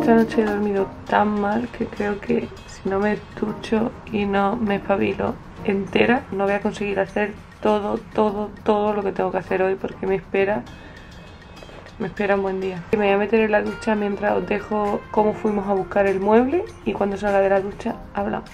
Esta noche he dormido tan mal que creo que si no me ducho y no me espabilo entera, no voy a conseguir hacer todo lo que tengo que hacer hoy, porque me espera un buen día. Me voy a meter en la ducha mientras os dejo cómo fuimos a buscar el mueble, y cuando salga de la ducha hablamos.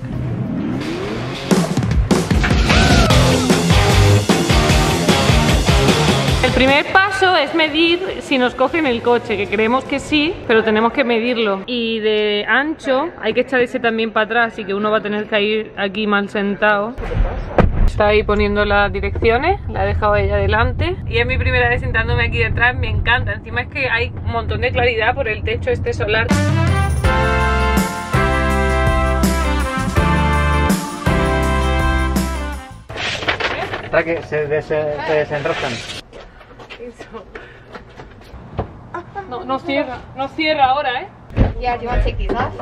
El primer paso es medir si nos cogen el coche, que creemos que sí, pero tenemos que medirlo. Y de ancho hay que echar ese también para atrás, así que uno va a tener que ir aquí mal sentado. Está ahí poniendo las direcciones, la he dejado ella delante. Y es mi primera vez sentándome aquí detrás, me encanta. Encima es que hay un montón de claridad por el techo este solar. Para que se desenroscan. No cierra ahora, ¿eh? Yeah, do you want to take these off?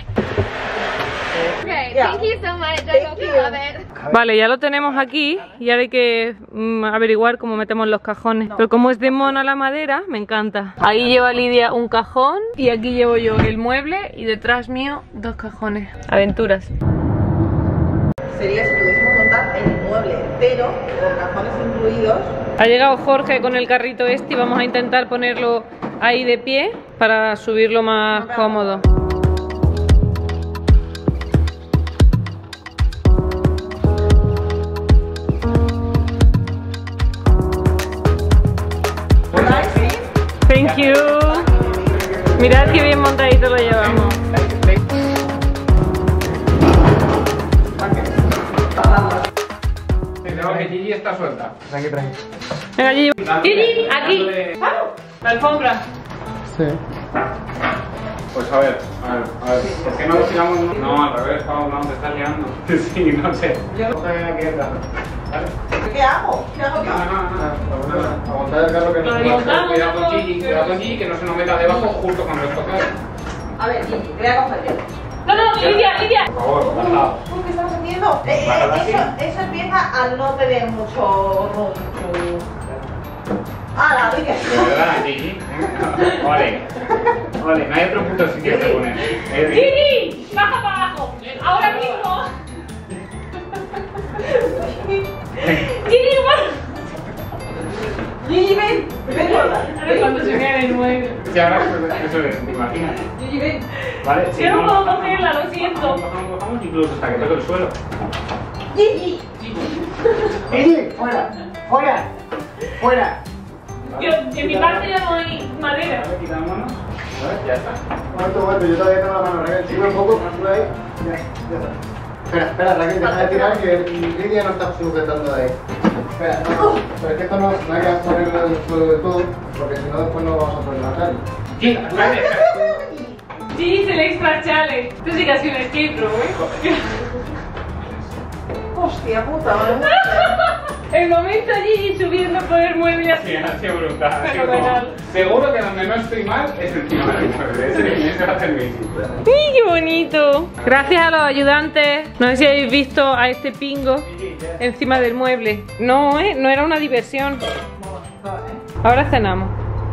Okay, thank you so much. I hope you love it. Vale, ya lo tenemos aquí y ahora hay que averiguar cómo metemos los cajones. Pero como es de mono la madera, me encanta. Ahí lleva Lidia un cajón y aquí llevo yo el mueble y detrás mío 2 cajones. Aventuras. Sería si pudiésemos montar el mueble entero, con cajones incluidos. Ha llegado Jorge con el carrito este y vamos a intentar ponerlo ahí de pie para subirlo más cómodo. Thank you. Mirad qué bien montadito lo llevamos. Creo que Gigi está suelta. Tranqui. Venga, Gigi. Gigi, aquí. La alfombra. Sí. Pues a ver. ¿Por qué no lo tiramos? No, al revés, no, te estás liando. Sí, no sé. Coge aquí el carro. ¿Vale? ¿Qué hago? ¿Qué hago yo? No. Aguantar el carro que no. Cuidado con Gigi, que no se nos meta debajo justo con el toque. A ver, Gigi, voy a coger yo. No, Lidia. Por favor, bajado. ¿Qué estamos haciendo? Eso empieza a no tener mucho... ¡Ah, la Lidia! De verdad, Gigi. Ole, no hay otro punto sitio que poner. Gigi, baja para abajo. Ahora mismo. Gigi, Gigi, ven. Ven, a ver cuando se vea el mueble. Si ahora eso es, ¿te imaginas? Gigi, ven. Vale, Yo no puedo cogerla, lo siento. Bajamos incluso hasta que toque el suelo. Gigi. Gigi, fuera. En mi parte ya no hay madera. Quitámonos. Ya está. Momento, yo todavía tengo la mano, Raquel, sube un poco, sube ahí, ya está. Espera, Raquel, deja de tirar que Lidia no está sujetando de ahí. Espera, no, pero es que esto no hay que ponerlo en el suelo de todo, porque si no después no vamos a poder matar. Gigi es el extra challenge. Esto sí que ha sido un escape room, ¿eh? Hostia puta, madre. El momento Gigi subiendo por el mueble así. Sí, ha sido brutal. Fenomenal. Seguro que donde no estoy mal es encima del mueble. Ese va a ser mi sitio. ¡Uy, qué bonito! Gracias a los ayudantes. No sé si habéis visto a este pingo encima del mueble. No, no era una diversión. Ahora cenamos.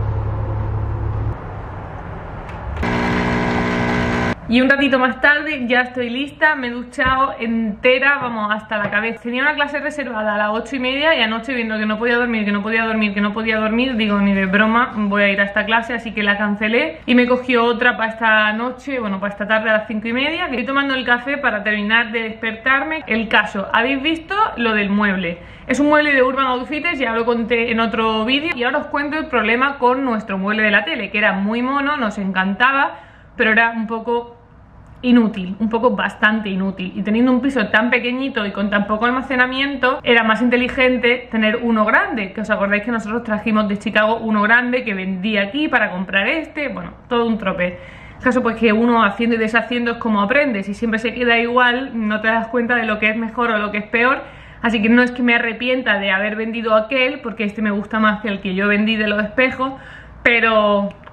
Y un ratito más tarde ya estoy lista, me he duchado entera, vamos, hasta la cabeza. Tenía una clase reservada a las 8:30 y anoche, viendo que no podía dormir, digo, ni de broma voy a ir a esta clase, así que la cancelé y me cogió otra para esta noche, bueno, para esta tarde a las 5:30, que estoy tomando el café para terminar de despertarme. El caso, ¿habéis visto lo del mueble? Es un mueble de Urban Outfitters, ya lo conté en otro vídeo, y ahora os cuento el problema con nuestro mueble de la tele, que era muy mono, nos encantaba, pero era un poco inútil, bastante inútil, y teniendo un piso tan pequeñito y con tan poco almacenamiento era más inteligente tener uno grande, que os acordáis que nosotros trajimos de Chicago uno grande que vendí aquí para comprar este, bueno, todo un tropez. El caso pues que uno haciendo y deshaciendo es como aprendes, y siempre se queda igual, no te das cuenta de lo que es mejor o lo que es peor. Así que no es que me arrepienta de haber vendido aquel, porque este me gusta más que el que yo vendí de los espejos, pero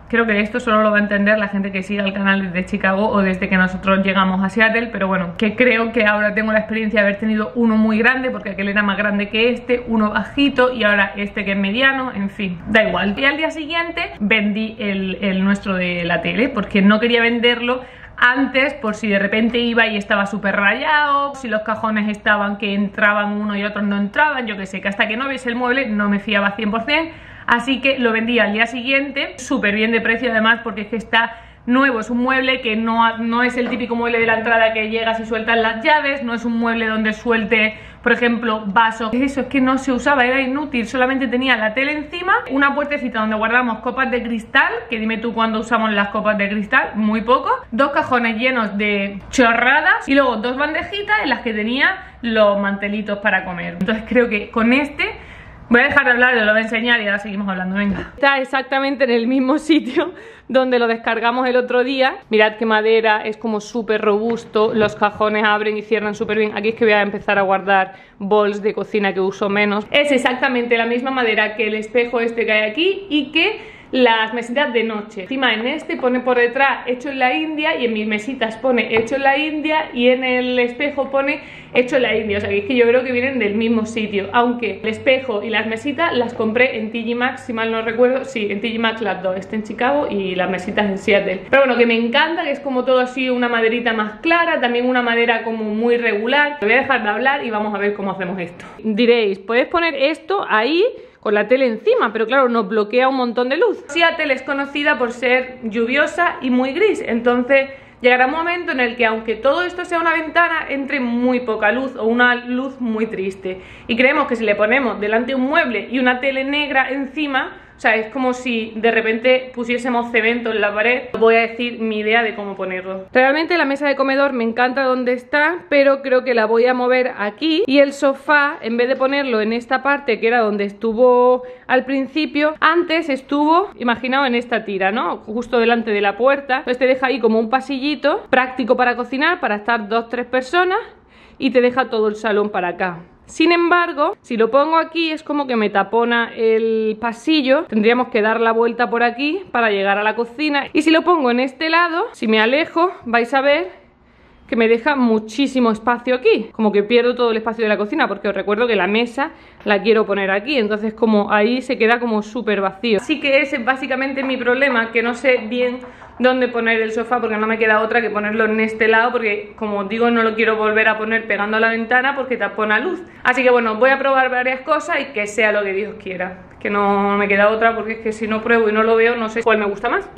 creo que esto solo lo va a entender la gente que siga el canal desde Chicago o desde que nosotros llegamos a Seattle, pero bueno, que creo que ahora tengo la experiencia de haber tenido uno muy grande, porque aquel era más grande que este, uno bajito y ahora este que es mediano, en fin, da igual. Y al día siguiente vendí el nuestro de la tele, porque no quería venderlo antes por si de repente iba y estaba súper rayado, si los cajones estaban que entraban uno y otros no entraban, yo que sé, que hasta que no viese el mueble no me fiaba 100%, así que lo vendí al día siguiente, súper bien de precio además, porque es que está nuevo, es un mueble que no es el típico mueble de la entrada que llegas y sueltas las llaves, no es un mueble donde suelte, por ejemplo, vasos. Eso es que no se usaba, era inútil, solamente tenía la tele encima, una puertecita donde guardamos copas de cristal, que dime tú cuándo usamos las copas de cristal, muy poco, dos cajones llenos de chorradas y luego dos bandejitas en las que tenía los mantelitos para comer. Entonces creo que con este voy a dejar de hablar, lo voy a enseñar y ahora seguimos hablando, venga. Está exactamente en el mismo sitio donde lo descargamos el otro día. Mirad qué madera, es como súper robusto, los cajones abren y cierran súper bien. Aquí es que voy a empezar a guardar bols de cocina que uso menos. Es exactamente la misma madera que el espejo este que hay aquí y que las mesitas de noche. Encima en este pone por detrás hecho en la India y en mis mesitas pone hecho en la India y en el espejo pone hecho en la India. O sea que es que yo creo que vienen del mismo sitio, aunque el espejo y las mesitas las compré en TJ Maxx, si mal no recuerdo. Sí, en TJ Maxx las dos, este en Chicago y las mesitas en Seattle. Pero bueno, que me encanta, que es como todo así, una maderita más clara, también una madera como muy regular. Voy a dejar de hablar y vamos a ver cómo hacemos esto. Diréis, puedes poner esto ahí con la tele encima, pero claro, nos bloquea un montón de luz. Seattle es conocida por ser lluviosa y muy gris, entonces llegará un momento en el que aunque todo esto sea una ventana, entre muy poca luz o una luz muy triste. Y creemos que si le ponemos delante un mueble y una tele negra encima, o sea, es como si de repente pusiésemos cemento en la pared. Voy a decir mi idea de cómo ponerlo. Realmente la mesa de comedor me encanta donde está, pero creo que la voy a mover aquí. Y el sofá, en vez de ponerlo en esta parte, que era donde estuvo al principio, antes estuvo, imaginaos, en esta tira, ¿no? Justo delante de la puerta. Entonces te deja ahí como un pasillito práctico para cocinar, para estar 2 o 3 personas, y te deja todo el salón para acá. Sin embargo, si lo pongo aquí es como que me tapona el pasillo. Tendríamos que dar la vuelta por aquí para llegar a la cocina. Y si lo pongo en este lado, si me alejo, vais a ver que me deja muchísimo espacio aquí. Como que pierdo todo el espacio de la cocina, porque os recuerdo que la mesa la quiero poner aquí. Entonces como ahí se queda como súper vacío. Así que ese es básicamente mi problema, que no sé bien dónde poner el sofá, porque no me queda otra que ponerlo en este lado, porque como os digo, no lo quiero volver a poner pegando a la ventana porque tapona luz. Así que bueno, voy a probar varias cosas y que sea lo que Dios quiera, que no me queda otra, porque es que si no pruebo y no lo veo, no sé cuál me gusta más.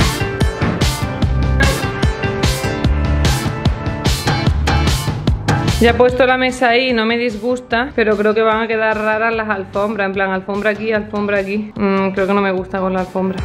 Ya he puesto la mesa ahí, no me disgusta, pero creo que van a quedar raras las alfombras, en plan alfombra aquí, alfombra aquí. Creo que no me gusta con la alfombra.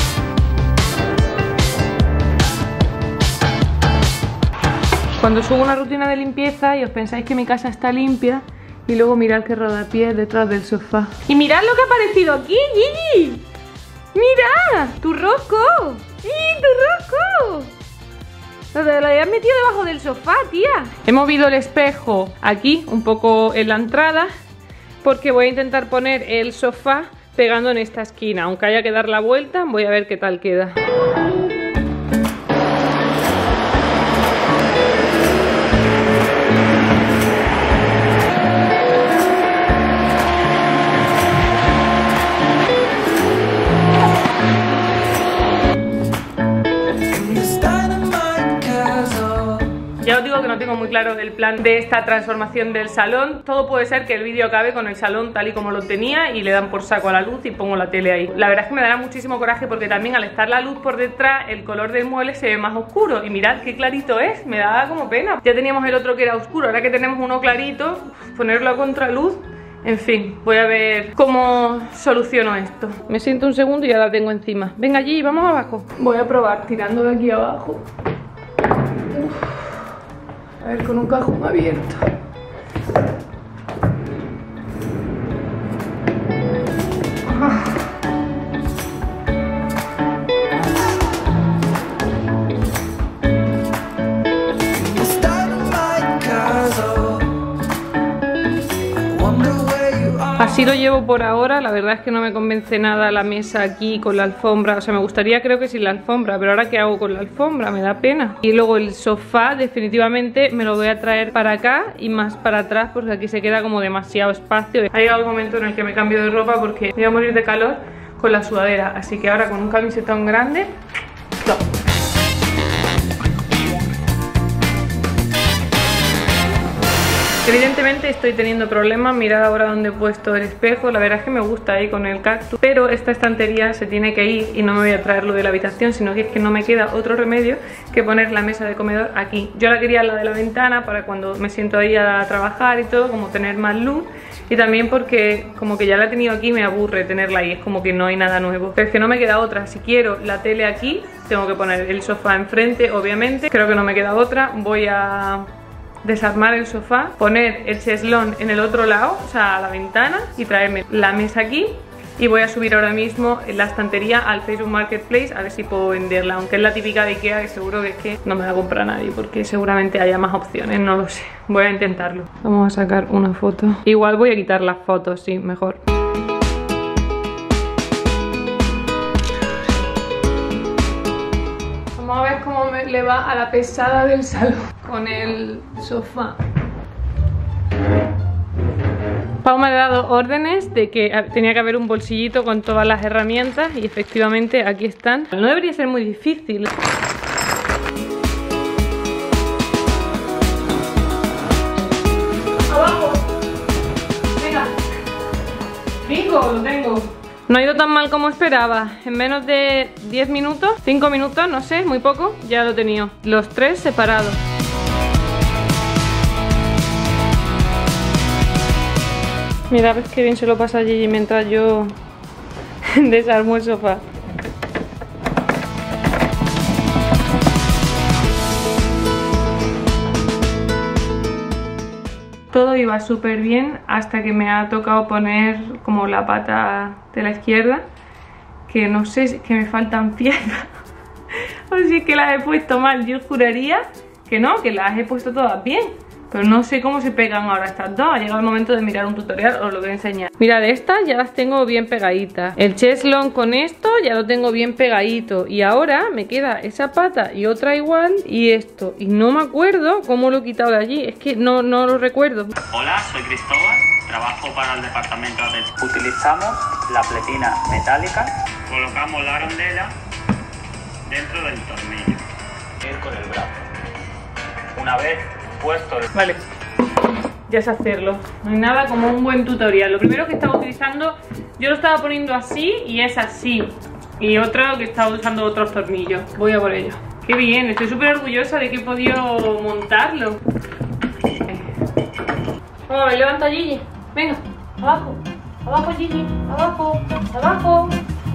Cuando subo una rutina de limpieza y os pensáis que mi casa está limpia, y luego mirad que rodapiés detrás del sofá. Y mirad lo que ha aparecido aquí, Gigi. ¡Mira! ¡Tu rosco! ¡Y tu rosco! Lo habías metido debajo del sofá, tía. He movido el espejo aquí, un poco en la entrada, porque voy a intentar poner el sofá pegando en esta esquina. Aunque haya que dar la vuelta, voy a ver qué tal queda. Ya os digo que no tengo muy claro el plan de esta transformación del salón. Todo puede ser que el vídeo acabe con el salón tal y como lo tenía y le dan por saco a la luz y pongo la tele ahí. La verdad es que me dará muchísimo coraje, porque también al estar la luz por detrás, el color del mueble se ve más oscuro. Y mirad qué clarito es, me da como pena. Ya teníamos el otro que era oscuro, ahora que tenemos uno clarito, ponerlo a contraluz. En fin, voy a ver cómo soluciono esto. Me siento un segundo y ya la tengo encima. Venga, allí, vamos abajo. Voy a probar tirando de aquí abajo. A ver, con un cajón abierto. Así Así lo llevo por ahora. La verdad es que no me convence nada la mesa aquí con la alfombra. O sea, me gustaría, creo que sin la alfombra, pero ahora ¿qué hago con la alfombra? Me da pena. Y luego el sofá definitivamente me lo voy a traer para acá y más para atrás, porque aquí se queda como demasiado espacio. Ha llegado el momento en el que me cambio de ropa porque me voy a morir de calor con la sudadera. Así que ahora con un camisetón grande, no. Evidentemente estoy teniendo problemas. Mirad ahora donde he puesto el espejo. La verdad es que me gusta ahí con el cactus, pero esta estantería se tiene que ir y no me voy a traerlo de la habitación, sino que es que no me queda otro remedio que poner la mesa de comedor aquí. Yo la quería la de la ventana para cuando me siento ahí a trabajar y todo, como tener más luz, y también porque como que ya la he tenido aquí, me aburre tenerla ahí, es como que no hay nada nuevo. Pero es que no me queda otra. Si quiero la tele aquí, tengo que poner el sofá enfrente, obviamente. Creo que no me queda otra. Voy a desarmar el sofá, poner el cheslón en el otro lado, o sea, a la ventana, y traerme la mesa aquí. Y voy a subir ahora mismo la estantería al Facebook Marketplace a ver si puedo venderla, aunque es la típica de Ikea, que seguro que es que no me la compra nadie, porque seguramente haya más opciones, no lo sé. Voy a intentarlo. Vamos a sacar una foto. Igual voy a quitar las fotos, sí, mejor. Vamos a ver cómo le va a la pesada del salón con el sofá. Pau me ha dado órdenes de que tenía que haber un bolsillito con todas las herramientas y efectivamente aquí están. No debería ser muy difícil. ¡Abajo! Venga. ¡Bingo! Lo tengo. No ha ido tan mal como esperaba. En menos de 10 minutos, 5 minutos, no sé, muy poco, ya lo he tenido. Los tres separados. Mira, ves qué bien se lo pasa a Gigi mientras yo desarmo el sofá. Todo iba súper bien hasta que me ha tocado poner como la pata de la izquierda, que no sé, es que me faltan piezas o si es que las he puesto mal. Yo juraría que no, que las he puesto todas bien, pero no sé cómo se pegan ahora estas dos. Ha llegado el momento de mirar un tutorial, os lo voy a enseñar. Mirad, estas ya las tengo bien pegaditas. El cheslón con esto ya lo tengo bien pegadito. Y ahora me queda esa pata y otra igual y esto. Y no me acuerdo cómo lo he quitado de allí. Es que no lo recuerdo. Hola, soy Cristóbal, trabajo para el departamento de atención. Utilizamos la pletina metálica, colocamos la arandela dentro del tornillo. Ir con el brazo. Una vez puesto el... Vale, ya sé hacerlo. No hay nada como un buen tutorial. Lo primero que estaba utilizando, yo lo estaba poniendo así y es así. Y otro que estaba usando otros tornillos. Voy a por ello. Qué bien, estoy súper orgullosa de que he podido montarlo. Vamos a ver, levanta Gigi. Venga, abajo. Abajo Gigi, abajo, abajo.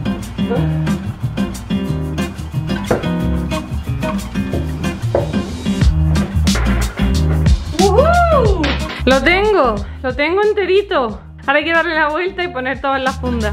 Lo tengo enterito. Ahora hay que darle la vuelta y poner todas las fundas.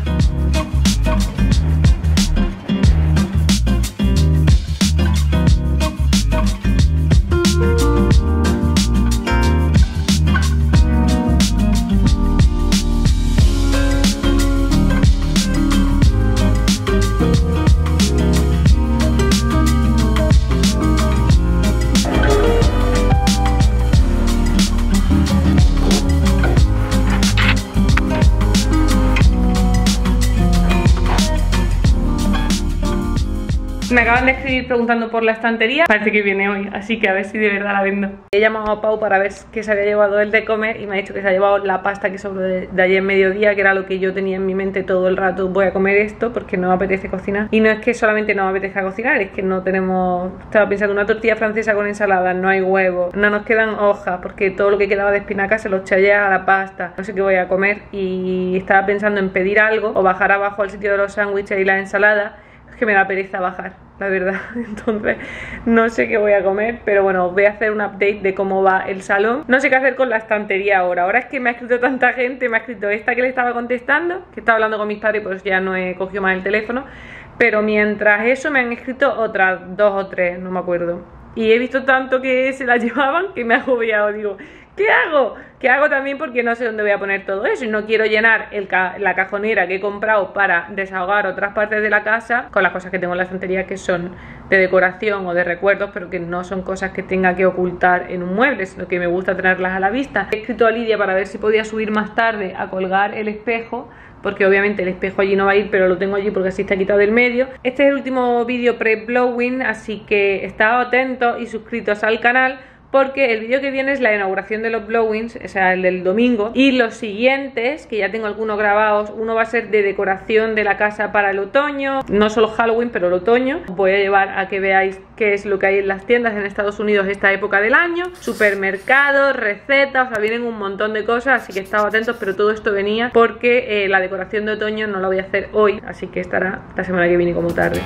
Me acaban de escribir preguntando por la estantería. Parece que viene hoy, así que a ver si de verdad la vendo. He llamado a Pau para ver qué se había llevado él de comer y me ha dicho que se ha llevado la pasta que sobró de ayer mediodía, que era lo que yo tenía en mi mente todo el rato. Voy a comer esto porque no me apetece cocinar. Y no es que solamente no me apetezca cocinar, es que no tenemos... Estaba pensando una tortilla francesa con ensalada, no hay huevo, no nos quedan hojas porque todo lo que quedaba de espinacas se lo eché a la pasta. No sé qué voy a comer y estaba pensando en pedir algo o bajar abajo al sitio de los sándwiches y la ensalada. Es que me da pereza bajar, la verdad. Entonces no sé qué voy a comer, pero bueno, voy a hacer un update de cómo va el salón. No sé qué hacer con la estantería ahora. Ahora es que me ha escrito tanta gente. Me ha escrito esta que le estaba contestando, que estaba hablando con mis padres, pues ya no he cogido más el teléfono. Pero mientras eso me han escrito otras 2 o 3, no me acuerdo. Y he visto tanto que se la llevaban que me ha agobiado. Digo, ¿Qué hago? ¿Qué hago también porque no sé dónde voy a poner todo eso? Y no quiero llenar la cajonera que he comprado para desahogar otras partes de la casa con las cosas que tengo en la estantería que son de decoración o de recuerdos, pero que no son cosas que tenga que ocultar en un mueble, sino que me gusta tenerlas a la vista. He escrito a Lidia para ver si podía subir más tarde a colgar el espejo, porque obviamente el espejo allí no va a ir, pero lo tengo allí porque así está quitado del medio. Este es el último vídeo pre-blowing, así que estad atentos y suscritos al canal, porque el vídeo que viene es la inauguración de los blowings, o sea, el del domingo. Y los siguientes, que ya tengo algunos grabados, uno va a ser de decoración de la casa para el otoño. No solo Halloween, pero el otoño. Voy a llevar a que veáis qué es lo que hay en las tiendas en Estados Unidos esta época del año. Supermercados, recetas, o sea, vienen un montón de cosas, así que estad atentos, pero todo esto venía porque la decoración de otoño no la voy a hacer hoy, así que estará la semana que viene como tarde.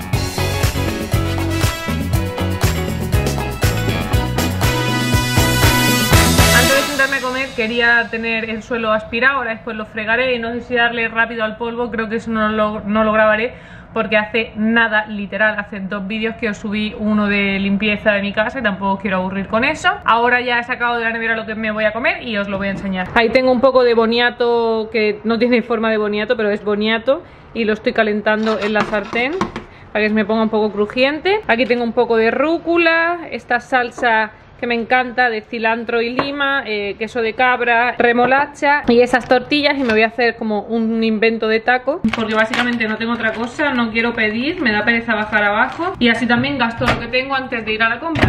A comer quería tener el suelo aspirado, ahora después lo fregaré y no sé si darle rápido al polvo, creo que eso no lo grabaré porque hace nada, literal, hace 2 vídeos que os subí uno de limpieza de mi casa y tampoco quiero aburrir con eso. Ahora ya he sacado de la nevera lo que me voy a comer y os lo voy a enseñar. Ahí tengo un poco de boniato que no tiene forma de boniato, pero es boniato y lo estoy calentando en la sartén para que se me ponga un poco crujiente. Aquí tengo un poco de rúcula, esta salsa que me encanta de cilantro y lima, queso de cabra, remolacha y esas tortillas, y me voy a hacer como un invento de taco porque básicamente no tengo otra cosa, no quiero pedir, me da pereza bajar abajo y así también gasto lo que tengo antes de ir a la compra.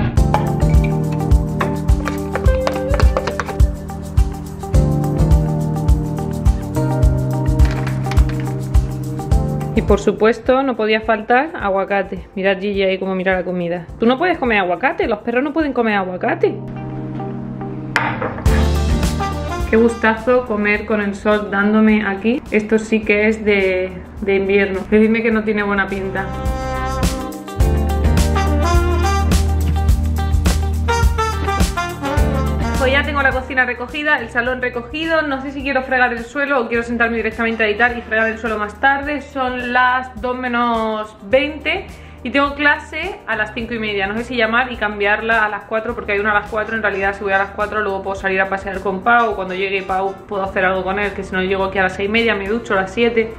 Y por supuesto no podía faltar aguacate. Mirad Gigi ahí como mira la comida. Tú no puedes comer aguacate, los perros no pueden comer aguacate. Qué gustazo comer con el sol dándome aquí. Esto sí que es de invierno. Decidme que no tiene buena pinta. Pues ya tengo la cocina recogida, el salón recogido. No sé si quiero fregar el suelo o quiero sentarme directamente a editar y fregar el suelo más tarde. Son las 2 menos 20 y tengo clase a las 5 y media. No sé si llamar y cambiarla a las 4 porque hay una a las 4. En realidad si voy a las 4 luego puedo salir a pasear con Pau. Cuando llegue Pau puedo hacer algo con él, que si no llego aquí a las 6 y media me ducho a las 7.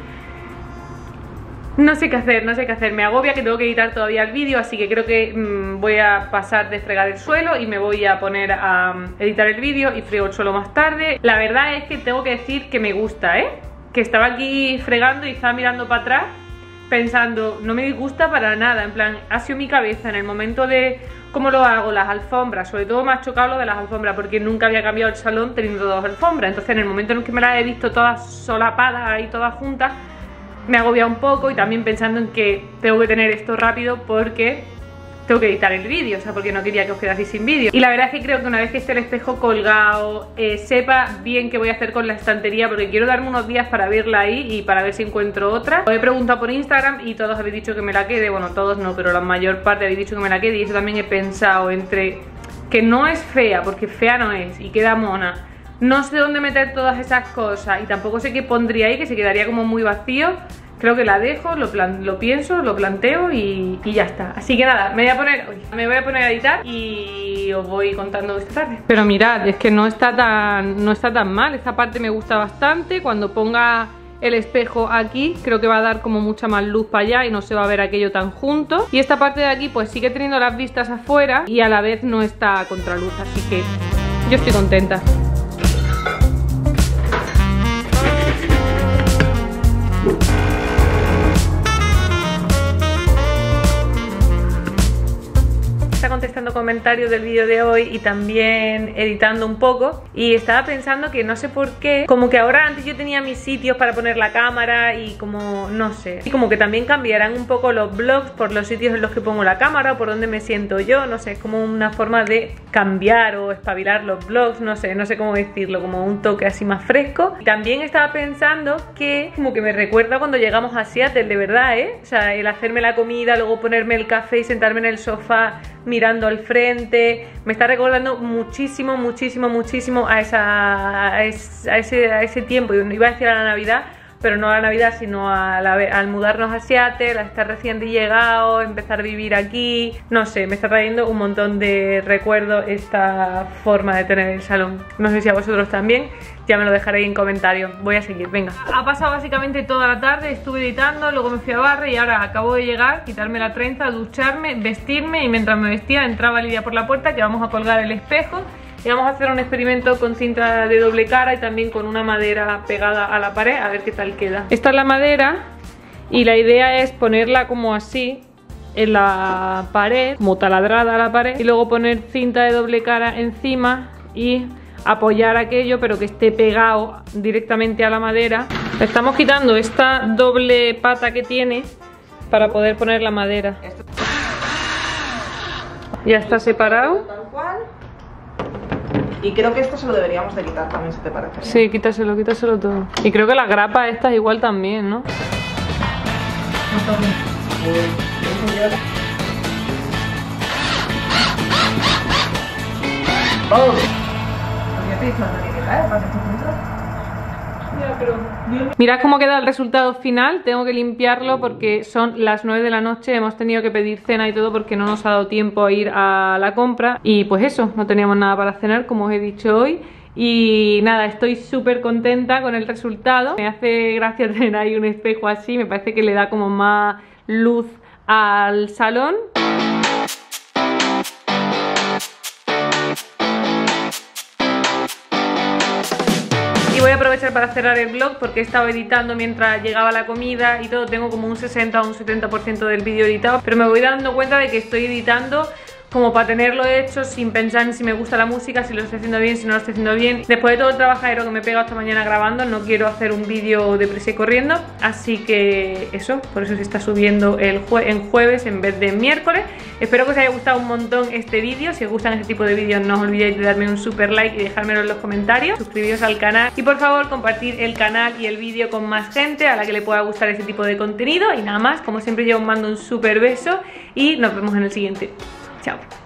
No sé qué hacer, no sé qué hacer. Me agobia que tengo que editar todavía el vídeo, así que creo que voy a pasar de fregar el suelo y me voy a poner a editar el vídeo y friego el suelo más tarde. La verdad es que tengo que decir que me gusta, que estaba aquí fregando y estaba mirando para atrás pensando, no me disgusta para nada, en plan, ha sido mi cabeza en el momento de cómo lo hago, las alfombras, sobre todo me ha chocado lo de las alfombras porque nunca había cambiado el salón teniendo 2 alfombras, entonces en el momento en el que me las he visto todas solapadas y todas juntas, me agobia un poco y también pensando en que tengo que tener esto rápido porque tengo que editar el vídeo, o sea, porque no quería que os quedaseis sin vídeo. Y la verdad es que creo que una vez que esté el espejo colgado, sepa bien qué voy a hacer con la estantería, porque quiero darme unos días para verla ahí y para ver si encuentro otra. Os he preguntado por Instagram y todos habéis dicho que me la quede, bueno, todos no, pero la mayor parte habéis dicho que me la quede y eso también he pensado entre que no es fea, porque fea no es y queda mona. No sé dónde meter todas esas cosas y tampoco sé qué pondría ahí, que se quedaría como muy vacío. Creo que la dejo, lo pienso, lo planteo y ya está. Así que nada, me voy a poner a editar y os voy contando esta tarde. Pero mirad, es que no está tan mal. Esta parte me gusta bastante. Cuando ponga el espejo aquí, creo que va a dar como mucha más luz para allá y no se va a ver aquello tan junto. Y esta parte de aquí pues sigue teniendo las vistas afuera y a la vez no está a contraluz, así que yo estoy contenta. Contestando comentarios del vídeo de hoy y también editando un poco, y estaba pensando que no sé por qué, como que ahora antes yo tenía mis sitios para poner la cámara y como, no sé, y como que también cambiarán un poco los vlogs por los sitios en los que pongo la cámara o por donde me siento yo, no sé, es como una forma de cambiar o espabilar los vlogs, no sé cómo decirlo, como un toque así más fresco. Y también estaba pensando que como que me recuerda cuando llegamos a Seattle, de verdad, o sea, el hacerme la comida, luego ponerme el café y sentarme en el sofá mirando al frente, me está recordando muchísimo, muchísimo, muchísimo a ese tiempo, iba a decir a la Navidad, pero no a la Navidad, sino al mudarnos a Seattle, a estar recién llegado, empezar a vivir aquí. No sé, me está trayendo un montón de recuerdos esta forma de tener el salón. No sé si a vosotros también, ya me lo dejaréis en comentarios. Voy a seguir, venga. Ha pasado básicamente toda la tarde, estuve editando, luego me fui a barrer y ahora acabo de llegar, quitarme la trenza, ducharme, vestirme, y mientras me vestía entraba Lidia por la puerta, que vamos a colgar el espejo. Y vamos a hacer un experimento con cinta de doble cara y también con una madera pegada a la pared, a ver qué tal queda. Esta es la madera y la idea es ponerla como así en la pared, como taladrada a la pared, y luego poner cinta de doble cara encima y apoyar aquello, pero que esté pegado directamente a la madera. Le estamos quitando esta doble pata que tiene para poder poner la madera. Ya está separado. Tal cual. Y creo que esto se lo deberíamos de quitar también, si te parece. Sí, quítaselo todo. Y creo que las grapas estas igual también, ¿no? ¡Vamos! Mirad cómo queda el resultado final. Tengo que limpiarlo porque son las 9 de la noche. Hemos tenido que pedir cena y todo porque no nos ha dado tiempo a ir a la compra. Y pues eso, no teníamos nada para cenar, como os he dicho hoy. Y nada, estoy súper contenta con el resultado. Me hace gracia tener ahí un espejo así. Me parece que le da como más luz al salón. Voy a aprovechar para cerrar el vlog porque he estado editando mientras llegaba la comida y todo. Tengo como un 60 o un 70% del vídeo editado, pero me voy dando cuenta de que estoy editando como para tenerlo hecho sin pensar en si me gusta la música, si lo estoy haciendo bien, si no lo estoy haciendo bien. Después de todo el trabajadero que me he pegado esta mañana grabando, no quiero hacer un vídeo deprisa y corriendo, así que eso, por eso se está subiendo en jueves en vez de en miércoles. Espero que os haya gustado un montón este vídeo. Si os gustan este tipo de vídeos, no os olvidéis de darme un super like y dejármelo en los comentarios. Suscribiros al canal y por favor compartir el canal y el vídeo con más gente a la que le pueda gustar este tipo de contenido. Y nada más, como siempre yo os mando un super beso y nos vemos en el siguiente. Chao.